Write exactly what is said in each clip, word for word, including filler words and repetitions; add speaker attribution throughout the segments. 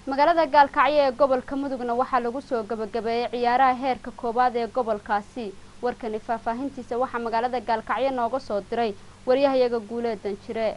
Speaker 1: Magaalada Gaalkacyo ee gobolka Mudugna waxaa lagu soo gabagabeeyey ciyaaraha heerka Kowaad ee gobolkaasi. Warkani faahfaahintiisa waxaa magaalada Gaalkacyo nooga soo diray wariyahayaga Guuleedan Jire.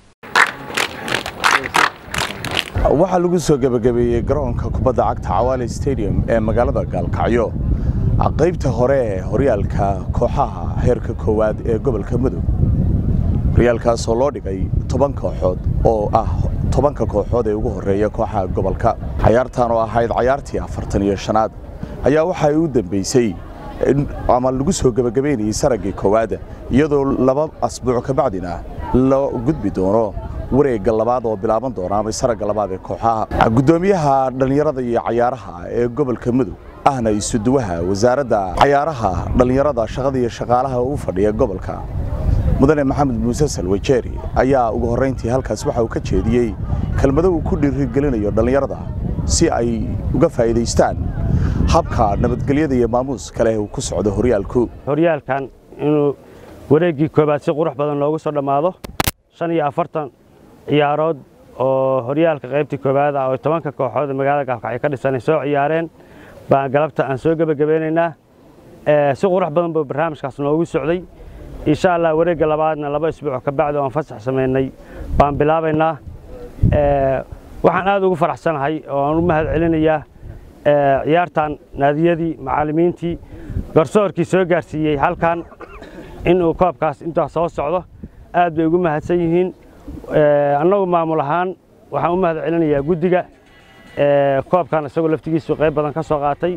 Speaker 2: Waxaa lagu soo gabagabeeyey garoonka Kubadda Cagta Cawaale Stadium ee magaalada Gaalkacyo. qaybta hore ee horyaalka kooxaha heerka Kowaad ee gobolka Mudug. horyaalkaas oo loo dhigay toban kooxood oo ah tobanka kooxood ee ugu horeeya kooxaha gobolka. ciyaartan oo ahayd ciyaartii afartan iyo shanaad ayaa waxa ay u dambeysay ama lagu soo gabagabeeyay saragii Kowaad iyadoo laba asbuuc ka bacdina la gudbi doono wareegga labaad oo bilaaban doona ama saragga labaad ee kooxaha. gudoomiyaha dhalinyarada iyo ciyaaraha ee gobolka Mudug ahna isuduwaha wasaaradda ciyaaraha dhalinyarada shaqada iyo shaqaalaha u fadhiya gobolka mudane Maxamed Muuse Salwajeeri ayaa ugu horeyntii halkaas waxa uu ka jeediyay kelmado uu ku dhiirigelinayo dhalinyarada si ay uga faa'iideystaan habka nabadgelyada iyo maamuus kale uu ku socdo horyaalku.
Speaker 3: horyaalkan inuu wareegii koobaad si qurux badan loogu soo dhamaado shan iyo afartan ciyaarood oo horyaalka qaybtii koobaad ah oo tobanka kooxood ee magaalada Gaalkacyo ka dhisan soo ciyaareen baan galabta aan soo gabagabeynayna ee si qurux badan buu barnaamijkaas noogu socday. insha Allah wareegga labaadna laba isbuuc ka bacdo aan fasax sameynay baan bilaabaynaa. ee waxaan aad ugu faraxsanahay oo aan u mahad celinayaa ee ciyaartan naadiyadii macallimiintii garsoorkii soo gaarsiiyay halkan in uu koobkaas inta soo socdo aad bay ugu mahadsan yihiin. ee annagu maamul ahaan waxaan u mahad celinayaa guddiga ee koobkan isagoo laftigiisu qayb badan ka soo qaatay.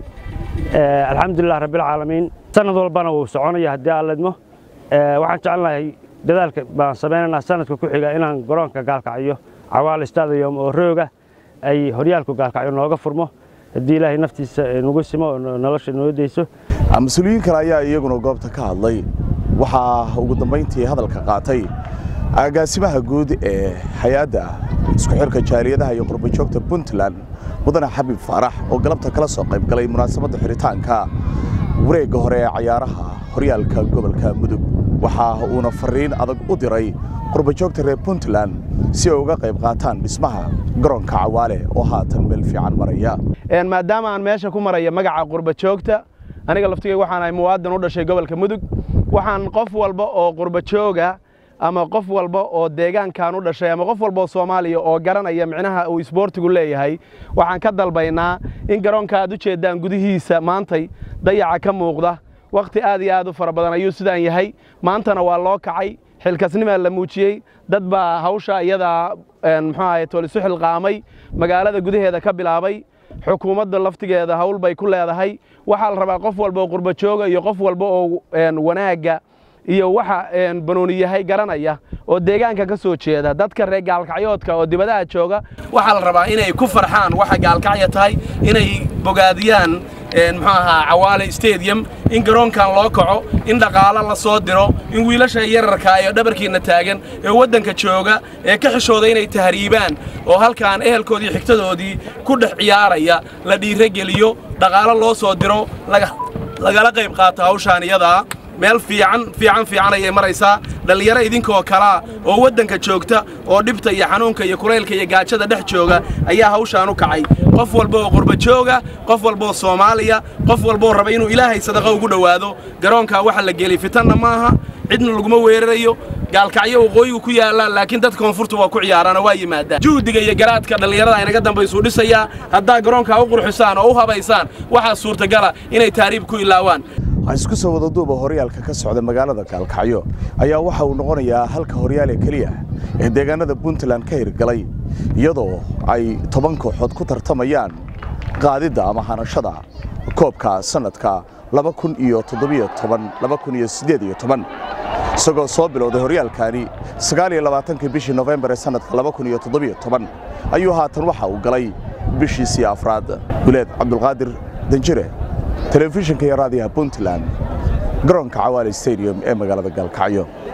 Speaker 3: ee alxamdulillah rabbil caalamiin sanad walbana wuu soconayaa haddii aan leedmo. ee waxaan jecelnahay dadaalka baan sameynaa sanadka ku xiga inaan garoonka Gaalkacyo Cawaale Stadium oo rooga ay horyaalku Gaalkacyo nooga furmo haddii Ilaahay naftiisa nagu simo nolosha noo deyso.
Speaker 2: mas'uuliyiin kale ayaa iyaguna goobta ka hadlay waxa ugu dambeyntii hadalka qaatay agaasimaha guud ee hay'adda isku xirka jaaliyadaha iyo qurbo joogta PUNTLAND mudane Xabiib Faarax oo galabta kala soo qayb galay munaasabadda xiritaanka wareegga hore ee ciyaaraha horyaalka gobolka Mudug. waxa uuna fariin adag u diray qurbo joogta reer PUNTLAND si ay uga qayb qaataan dhismaha garoonka Cawaale oo haatan meel fiican maraya.
Speaker 4: een maadaama aan meesha ku maraya magaca qurbo joogta aniga laftigay waxaan ahay muwaadin u dhashay gobolka Mudug. waxaan qof walba oo qurbo jooga ama qof walba oo deegaankan u dhashay ama qof walba oo Soomaaliya oo garanaya micnaha uu isboortigu leeyahay waxaan ka dalbaynaa in garoonka aad u jeedaan gudihiisa maantay dayaca ka muuqda waqti aad iyo aad u fara badan ayuu sidaan yahay. maantana waa loo kacay xilkasnimo la muujiyay dad baa hawsha iyada muxuu ahayd toolisu xilqaamay magaalada gudaheeda ka bilaabay. xukuumadda laftigeeda hawl bay ku leedahay. waxa la rabaa qof walba oo qurbo jooga iyo qof walba oo wanaaga iyo waxa banooni yahay garanaya oo deegaanka ka soo jeeda dadka reer Gaalkacyoodka oo dibadaha jooga waxa la rabaa inay ku farxaan waxa Gaalkacyo tahay inay bogaadiyaan muxuu ahaa Cawaale Stadium in garoonkan loo kaco in dhaqaale la soo diro in wiilasha yararka ay dhabarkiina taagan ee wadanka jooga ee ka xishooday inay tahriibaan oo halkaan ehelkoodii xigtadoodii ku dhex ciyaaraya la dhiirigeliyo dhaqaale loo soo diro laga lagala qayb qaato hawshaan iyada meel fiican fiican fiican ay maraysaa. dhalinyaro idinkoo kala oo wadanka joogta oo dhibta iyo xanuunka iyo kuleylka iyo gaajada dhex jooga ayaa hawshaan u kacay. qof walba oo qurbo jooga qof walba oo Soomaaliya qof walba oo raba inuu Ilaahay sadaqa ugu dhawaado garoonka waxa la gelay fitanna maaha cidna laguma weerarayo. Gaalkacyo waqooyigu ku yaala laakiin dadka koonfurta waa ku ciyaarana waa yimaadaan. juhdiga iyo garaadka dhalinyarada inaga dambayso dhisaya hadda garoonka u qurxisaan oo u habaysaan waxa suurtagal ah inay taariib ku ilaawaan.
Speaker 2: isku soo wada duuba horyaalka ka socda magaalada Gaalkacyo ayaa waxa uu noqonayaa halka horyaal ee kaliya ee deegaanada PUNTLAND ka hirgalay iyadoo ay toban kooxood ku tartamayaan qaadida ama hanashada koobka sanadka laba kun iyo toddoba iyo toban laba kun iyo siddeed iyo toban isagoo soo bilowday horyaalkani sagaal iyo labaatan bishii November ee sanadka laba kun iyo toddoba iyo toban ayuu haatan waxa uu galay bishii afraad. Guleed Cabdulqaadir Danjire telefishinka iyo raadiyaha PUNTLAND garoonka Cawaale Stadium ee magaalada Gaalkacyo.